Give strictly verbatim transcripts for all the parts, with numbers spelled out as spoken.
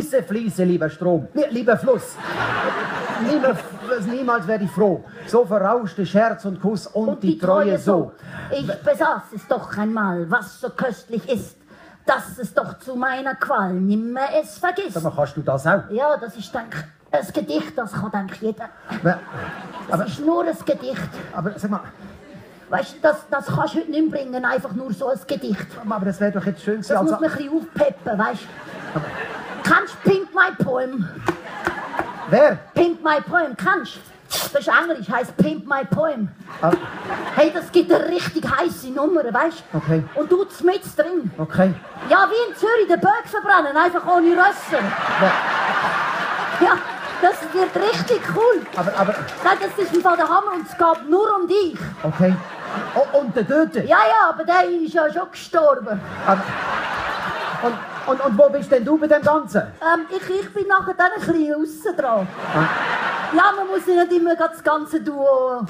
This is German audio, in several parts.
Fließe, Fließe, lieber Strom, lieber Fluss. Niemals, niemals werde ich froh. So verrauschte Scherz und Kuss und, und die, die Treue, Treue so. Ich besaß es doch einmal, was so köstlich ist, dass es doch zu meiner Qual nimmer es vergisst. Aber kannst du das auch? Ja, das ist denk, ein Gedicht, das kann denk jeder. Aber, das ist nur ein Gedicht. Aber sag mal... Weißt du, das, das kannst du heute nicht bringen, einfach nur so ein Gedicht. Aber das wäre doch jetzt schön gewesen. Das also... muss man ein bisschen aufpeppen, weißt du? Kannst du Pimp My Poem? Wer? Pimp My Poem, kannst du? Das ist Englisch, heisst Pimp My Poem. Ah. Hey, das gibt eine richtig heisse Nummer, weißt du? Okay. Und du mit drin. Okay. Ja, wie in Zürich, den Berg verbrennen, einfach ohne Rösser. Ja. Ja, das wird richtig cool. Aber, aber... Nein, das ist im Fall der Hammer und es geht nur um dich. Okay. Oh, und der Tote? Ja, ja, aber der ist ja schon gestorben. Aber, und, und, und wo bist denn du bei dem Ganzen? Ähm, ich, ich bin nachher dann ein bisschen aussen dran. Ah. Ja, man muss ja nicht immer das ganze Duo...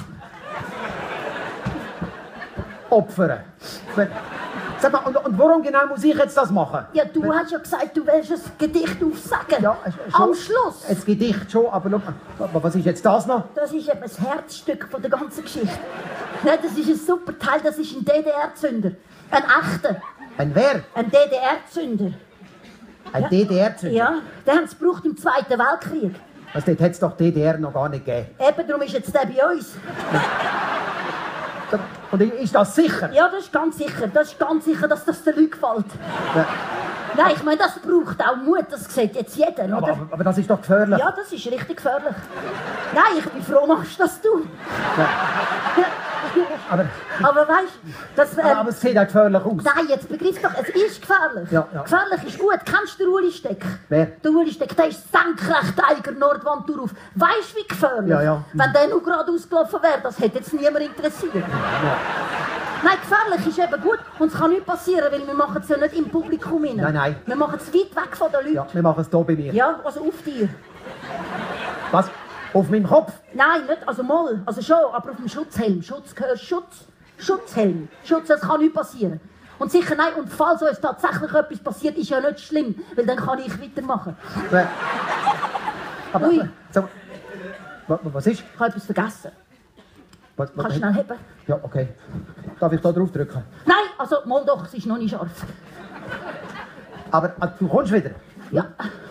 opfern. Sag mal, und, und warum genau muss ich jetzt das machen? Ja, du Wenn... hast ja gesagt, du willst ein Gedicht aufsagen. Ja, schon, am Schluss. Ein Gedicht schon, aber schau, was ist jetzt das noch? Das ist eben das Herzstück von der ganzen Geschichte. Nein, das ist ein super Teil, das ist ein D D R-Zünder. Ein echter. Ein wer? Ein D D R-Zünder. Ein ja. D D R-Zünder? Ja, den haben sie gebraucht im Zweiten Weltkrieg. Also dort hat es doch D D R noch gar nicht gegeben. Eben, darum ist jetzt der bei uns. Und ist das sicher? Ja, das ist ganz sicher. Das ist ganz sicher, dass das den Leuten gefällt. Ja. Nein, ich meine, das braucht auch Mut. Das sieht jetzt jeder, oder? Aber, aber, aber das ist doch gefährlich. Ja, das ist richtig gefährlich. Nein, ich bin froh, machst das du. Ja. Aber, aber weißt du, das... Ähm, aber, aber es sieht auch gefährlich aus. Nein, jetzt begreifst du doch, es ist gefährlich. Ja, ja. Gefährlich ist gut. Kennst du den Uli Steck? Wer? Der Uli Steck, der ist senkrecht Eiger Nordwand drauf. Weißt du, wie gefährlich? Ja, ja. Wenn der nur gerade ausgelaufen wäre, das hätte jetzt niemand interessiert. Ja. Nein, gefährlich ist eben gut. Und es kann nicht passieren, weil wir machen es ja nicht im Publikum rein. Nein, nein. Wir machen es weit weg von den Leuten. Ja, wir machen es hier bei mir. Ja, also auf dir. Was? Auf meinem Kopf? Nein, nicht, also mal, also schon, aber auf dem Schutzhelm. Schutz gehört Schutz. Schutzhelm. Schutz, das kann nicht passieren. Und sicher nein, und falls uns tatsächlich etwas passiert, ist ja nicht schlimm, weil dann kann ich weitermachen. Ja. Aber, Ui. aber so, was ist? Ich habe etwas vergessen. Was, was, Kannst du schnell heben? Ja, okay. Darf ich da drauf drücken? Nein, also mal doch, es ist noch nicht scharf. Aber also, du kommst wieder? Ja.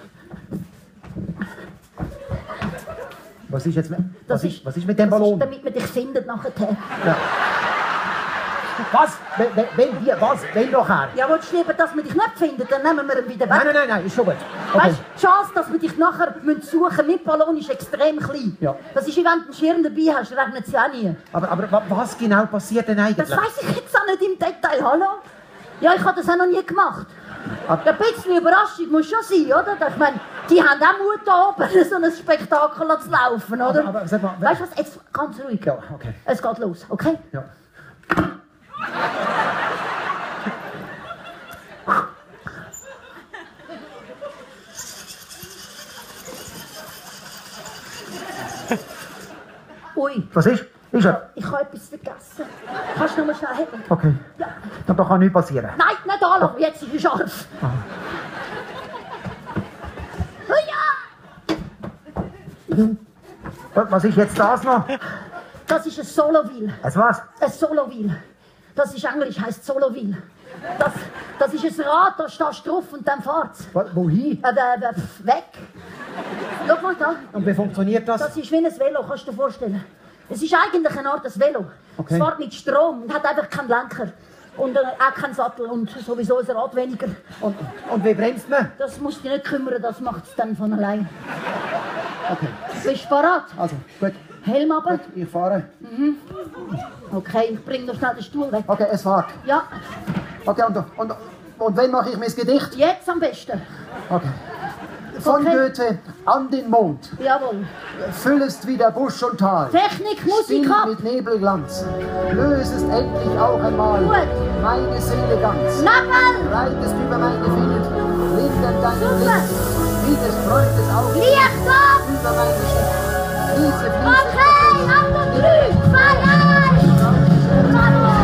Was ist jetzt mit, was das ist, was ist mit dem Ballon? Das ist, damit man dich findet nachher. Ja. Was? Wenn, wenn wir, was? Wenn doch her? Ja, willst du lieber, dass wir dich nicht finden, dann nehmen wir ihn wieder weg. Nein, nein, nein, nein, ist schon gut. Okay. Weißt du, die Chance, dass wir dich nachher suchen müssen mit Ballon ist extrem klein. Ja. Das ist, wie wenn du einen Schirm dabei hast, regnet es ja auch nie. Aber, aber was genau passiert denn eigentlich? Das weiss ich jetzt auch nicht im Detail, hallo? Ja, ich habe das auch noch nie gemacht. Aber ja, ein bisschen Überraschung muss schon sein, oder? Ich meine, die haben auch Mut, da oben so ein Spektakel zu laufen, oder? Aber, aber sag mal, weißt du was, jetzt ganz ruhig. Ja, okay. Es geht los, okay? Ja. Ui. Was ist? Ist er? Ich habe etwas vergessen. Kannst du noch mal schnell heben? Okay. Ja. Da kann nichts passieren. Nein, nicht anlassen, jetzt ist er scharf. Aha. Ja. Was ist jetzt das noch? Das ist ein Solo-Wheel. Es was? Ein Solo-Wheel. Das ist Englisch, heisst Solo-Wheel. Das, das ist ein Rad, da stehst du drauf und dann fahrt's. Wohin? Äh, äh, weg. Schau mal da. Und wie funktioniert das? Das ist wie ein Velo, kannst du dir vorstellen. Es ist eigentlich eine Art ein Velo. Okay. Es fährt mit Strom und hat einfach keinen Lenker. Und äh, auch keinen Sattel und sowieso ein Rad weniger. Und, und wie bremst man? Das musst du dich nicht kümmern, das macht es dann von allein. Okay. Bist du bereit? Also, gut. Helm runter. Gut, ich fahre. Mhm. Okay, ich bring noch schnell den Stuhl weg. Okay, es fährt. Ja. Okay, und, und, und wann mache ich mein Gedicht? Jetzt am besten. Okay. Von Okay. Goethe an den Mond. Jawohl. Füllest wieder Busch und Tal. Technik, Musik Spiel ab. mit Nebelglanz. Lösest endlich auch einmal Gut. meine Seele ganz. Nappel. Reitest über meine Welt, lindert deinen Super. Blick. Wie des Freundes Augen Licht ab. über meine Schiff. Fließe, fließe. Okay, ab und drei, zwei, eins. Bravo.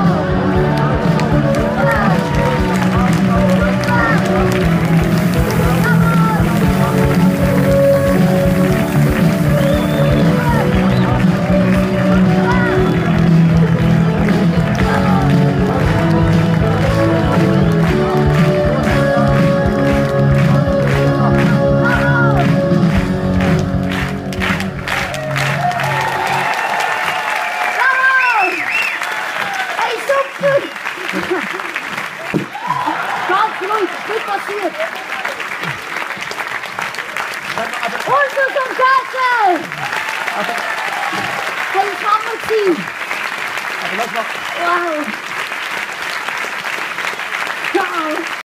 Kommst du zum Käse? Hey, ich kann nicht sein. Aber lass mal. Wow. Ciao.